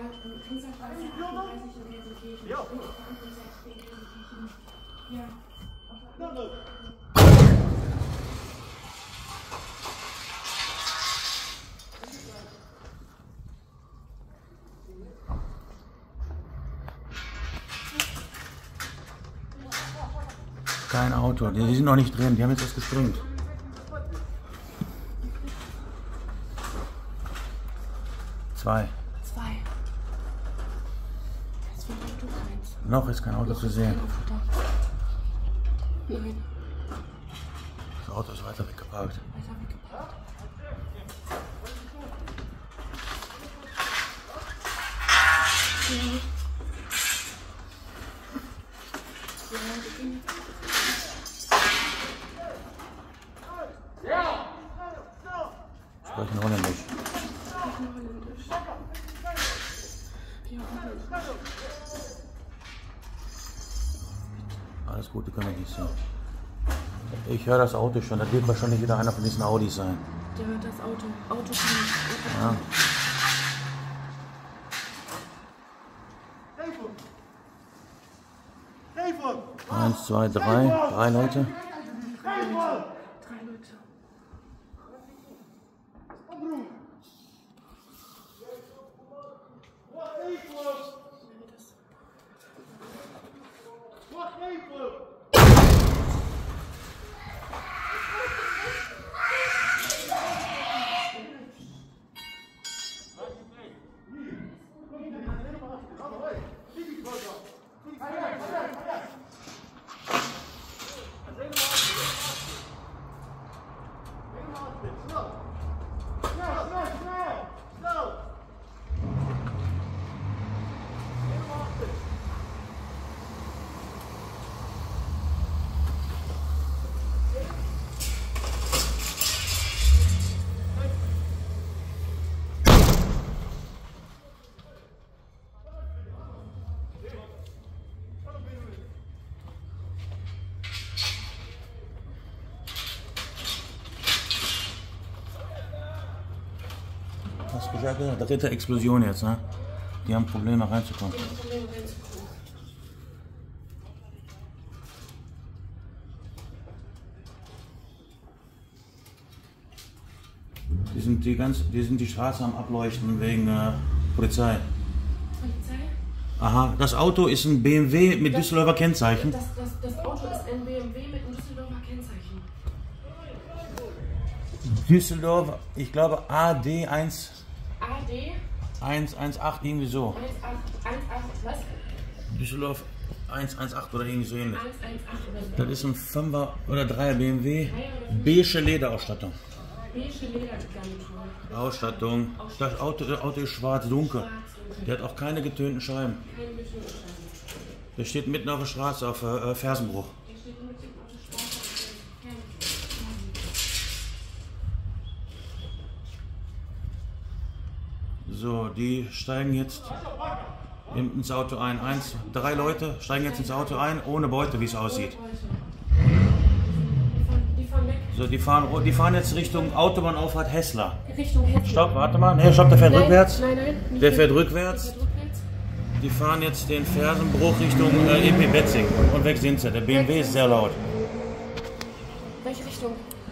Kein Auto, die sind noch nicht drin, die haben jetzt was gesprengt. Zwei. Noch ist kein Auto zu sehen. Das Auto ist weiter weggeparkt. Sprechen Holländisch. Alles gut, die können wir nicht sehen. Ich höre das Auto schon, das wird wahrscheinlich wieder einer von diesen Audis sein. Der hört das Auto. Auto kann Ja. 1, 2, 3, 3 Leute. 3 Leute. Hast du gesagt, dritte Explosion jetzt, ne? Die haben Probleme reinzukommen. Die sind die Straße am Ableuchten wegen Polizei. Aha, das Auto ist ein BMW mit Düsseldorfer Kennzeichen. Das Auto ist ein BMW mit einem Düsseldorfer Kennzeichen. Düsseldorf, ich glaube AD1. AD 118, irgendwie so. 118, was? Düsseldorf 118 oder irgendwie so ähnlich. 118 oder so. Das ist ein 5er oder 3er BMW. Beige Lederausstattung. Beige Ledergarnitur. Ausstattung. Das Auto ist schwarz, dunkel. Der hat auch keine getönten Scheiben. Keine getönten Scheiben. Der steht mitten auf der Straße auf Fersenbruch. Der steht mitten auf der Straße. So, die steigen jetzt ins Auto ein. 3 Leute steigen jetzt ins Auto ein, ohne Beute, wie es aussieht. Die fahren weg. So, die fahren jetzt Richtung Autobahnauffahrt Hessler. Richtung Hessler. Stopp, warte mal. Ne, stopp, der fährt rückwärts. Nein. Der fährt rückwärts. Die fahren jetzt den Fersenbruch Richtung EP Betzing. Und weg sind sie. Der BMW ist sehr laut. Welche Richtung?